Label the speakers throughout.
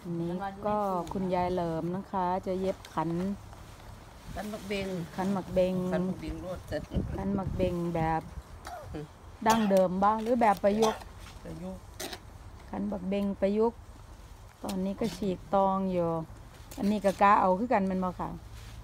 Speaker 1: อันนี้ก็คุณยายเหลิมนะคะจะเย็บขัน
Speaker 2: หมักเบง
Speaker 1: ขันหมักเบง
Speaker 2: ขันหมักเบงรวดเสร็จ
Speaker 1: ขันหมักเบงแบบดั้งเดิมบ้างหรือแบบประยุกต์ขันหมักเบงประยุกต์ตอนนี้ก็ฉีกตองอยู่อันนี้ก็กาเอาคือกันมันมาค่ะ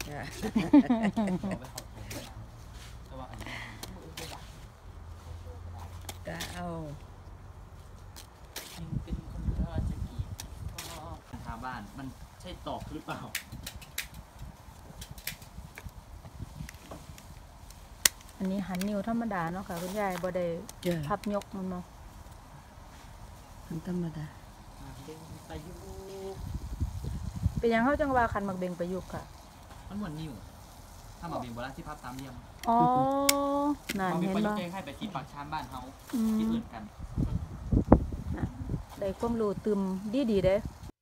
Speaker 2: กาเอา
Speaker 3: เป็นคนราชกีก็ทางบ้านมันใช่ตอกหรือเปล่า
Speaker 1: อันนี้หันนิ้วธรรมดาเนาะค่ะคุณยายบ่ได้พับยกมันเนาะ
Speaker 2: หันธรรมดา
Speaker 1: เป็นยังเขาจังว่าขันหมักเบงประยุกต์ค่ะ
Speaker 3: มันเหมือนนิ้วถ้าหมักเบงโบราณที่พับตามเรียม
Speaker 1: อ๋อนั่นเห็นบ่
Speaker 3: ให้ไปที่ปากชามบ้านเขาที่อื่นกัน
Speaker 1: ได้ความรู้ตึมดีเด้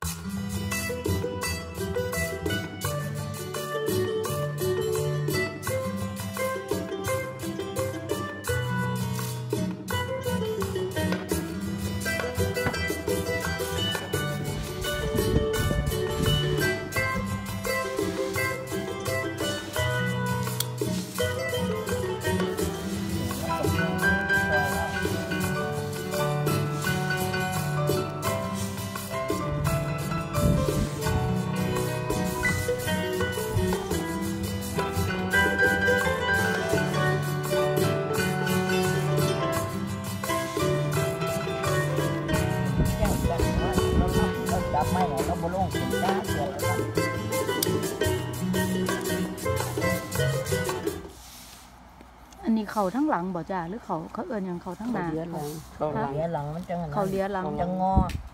Speaker 1: อันนี้เขาทั้งหลังบ่จ้าหรือเขาเอิญอย่างเขาทั้งหน้า
Speaker 2: เขาเลี้ยหลังมันจัง
Speaker 1: เขาเลี้ยหลัง
Speaker 2: จังงอ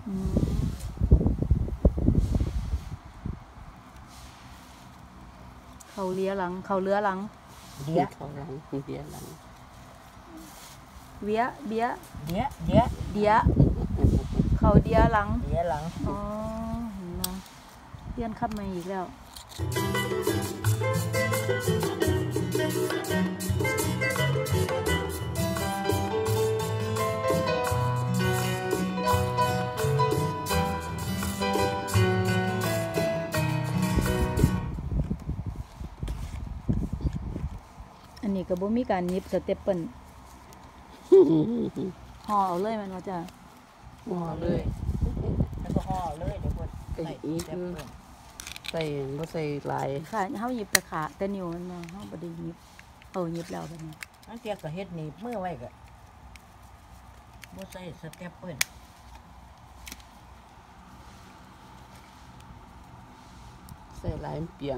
Speaker 1: เขาเลี้ยหลังเขาเลี้ยหลัง
Speaker 2: เลี้ยเขาหลังเลี้ยหลัง
Speaker 1: เบี้ยเบี้ย
Speaker 2: เลี้ยเลี้ย
Speaker 1: เดียเขาเดียหลัง
Speaker 2: เลี้ยหลัง
Speaker 1: อ๋อเห็นไหมเลี้ยนขับมาอีกแล้วอันนี้ก็บ่มีการยิบสเต็ปเปิลห่อเอาเลยมันว่าจะ
Speaker 2: ห่อเลยแล้วก็ห่อเลยเดี๋ยวคนใส่อีกใส่บ่ใส่ลาย
Speaker 1: ค่ะเขาหยิบตะขาแต่นิ้วมันมาเขาบ่ได้หยิบหยิบแล้วแบบนี้
Speaker 2: นั่นเตียก็เฮ็ดนี่เมื่อไว้ก็บ่ใส่สเต็ปเปิลใส่ลายเปียง